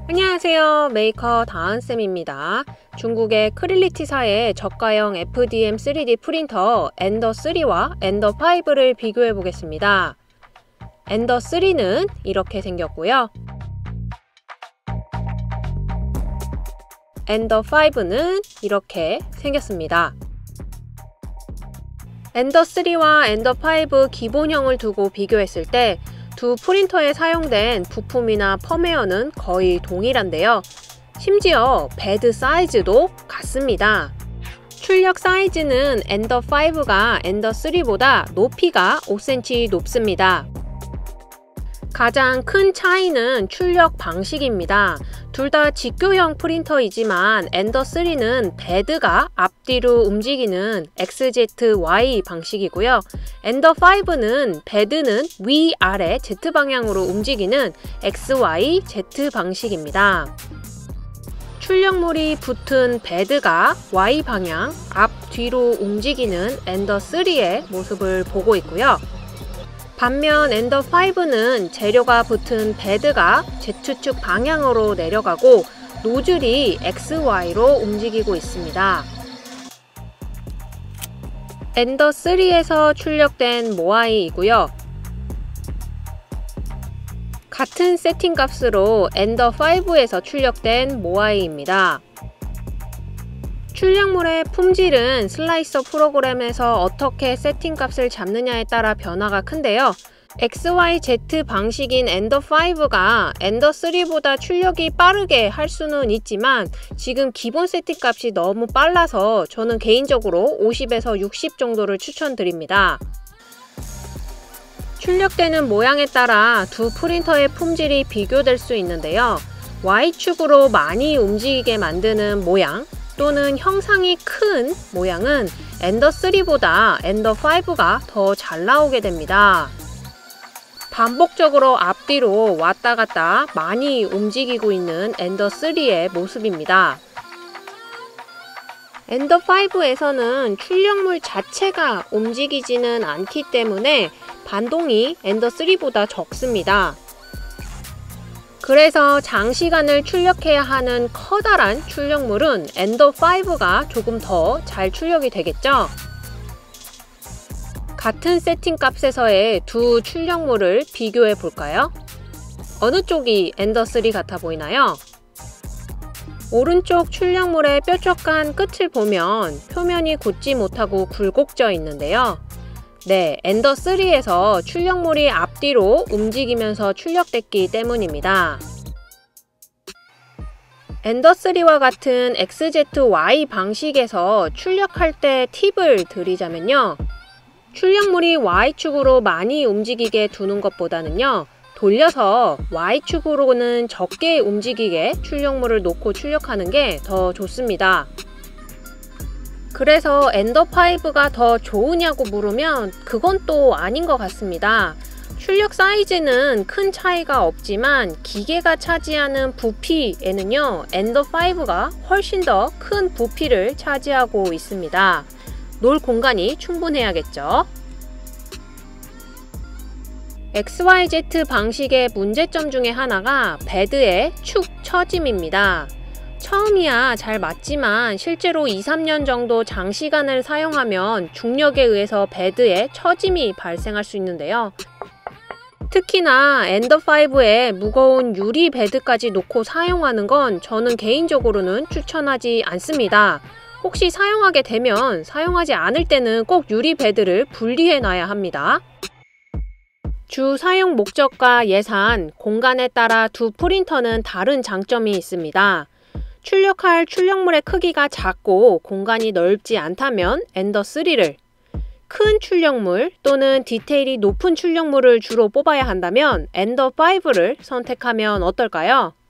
안녕하세요. 메이커 다은쌤입니다. 중국의 크릴리티사의 저가형 FDM 3D 프린터 엔더3와 엔더5를 비교해 보겠습니다. 엔더3는 이렇게 생겼고요. 엔더5는 이렇게 생겼습니다. 엔더3와 엔더5 기본형을 두고 비교했을 때 두 프린터에 사용된 부품이나 펌웨어는 거의 동일한데요. 심지어 베드 사이즈도 같습니다. 출력 사이즈는 엔더5가 엔더3보다 높이가 5cm 높습니다. 가장 큰 차이는 출력 방식입니다. 둘 다 직교형 프린터이지만 엔더3는 베드가 앞뒤로 움직이는 XZY 방식이고요. 엔더5는 베드는 위아래 Z방향으로 움직이는 XYZ 방식입니다. 출력물이 붙은 베드가 Y방향 앞뒤로 움직이는 엔더3의 모습을 보고 있고요. 반면 엔더5는 재료가 붙은 베드가 Z축 방향으로 내려가고 노즐이 XY로 움직이고 있습니다. 엔더3에서 출력된 모아이이고요. 같은 세팅값으로 엔더5에서 출력된 모아이입니다. 출력물의 품질은 슬라이서 프로그램에서 어떻게 세팅값을 잡느냐에 따라 변화가 큰데요. XYZ 방식인 엔더5가 엔더3보다 출력이 빠르게 할 수는 있지만 지금 기본 세팅값이 너무 빨라서 저는 개인적으로 50에서 60 정도를 추천드립니다. 출력되는 모양에 따라 두 프린터의 품질이 비교될 수 있는데요. Y축으로 많이 움직이게 만드는 모양 또는 형상이 큰 모양은 엔더3보다 엔더5가 더 잘 나오게 됩니다. 반복적으로 앞뒤로 왔다 갔다 많이 움직이고 있는 엔더3의 모습입니다. 엔더5에서는 출력물 자체가 움직이지는 않기 때문에 반동이 엔더3보다 적습니다. 그래서 장시간을 출력해야 하는 커다란 출력물은 엔더5가 조금 더 잘 출력이 되겠죠? 같은 세팅값에서의 두 출력물을 비교해 볼까요? 어느 쪽이 엔더3 같아 보이나요? 오른쪽 출력물의 뾰족한 끝을 보면 표면이 곧지 못하고 굴곡져 있는데요. 네, 엔더3에서 출력물이 앞뒤로 움직이면서 출력됐기 때문입니다. 엔더3와 같은 XZY 방식에서 출력할 때 팁을 드리자면요. 출력물이 Y축으로 많이 움직이게 두는 것보다는요. 돌려서 Y축으로는 적게 움직이게 출력물을 놓고 출력하는 게 더 좋습니다. 그래서 엔더5가 더 좋으냐고 물으면 그건 또 아닌 것 같습니다. 출력 사이즈는 큰 차이가 없지만 기계가 차지하는 부피에는요, 엔더5가 훨씬 더 큰 부피를 차지하고 있습니다. 놓을 공간이 충분해야겠죠. XYZ 방식의 문제점 중에 하나가 베드의 축 처짐입니다. 처음이야 잘 맞지만 실제로 2~3년 정도 장시간을 사용하면 중력에 의해서 베드에 처짐이 발생할 수 있는데요. 특히나 엔더5에 무거운 유리 베드까지 놓고 사용하는 건 저는 개인적으로는 추천하지 않습니다. 혹시 사용하게 되면 사용하지 않을 때는 꼭 유리 베드를 분리해 놔야 합니다. 주 사용 목적과 예산, 공간에 따라 두 프린터는 다른 장점이 있습니다. 출력할 출력물의 크기가 작고 공간이 넓지 않다면 엔더3를, 큰 출력물 또는 디테일이 높은 출력물을 주로 뽑아야 한다면 엔더5를 선택하면 어떨까요?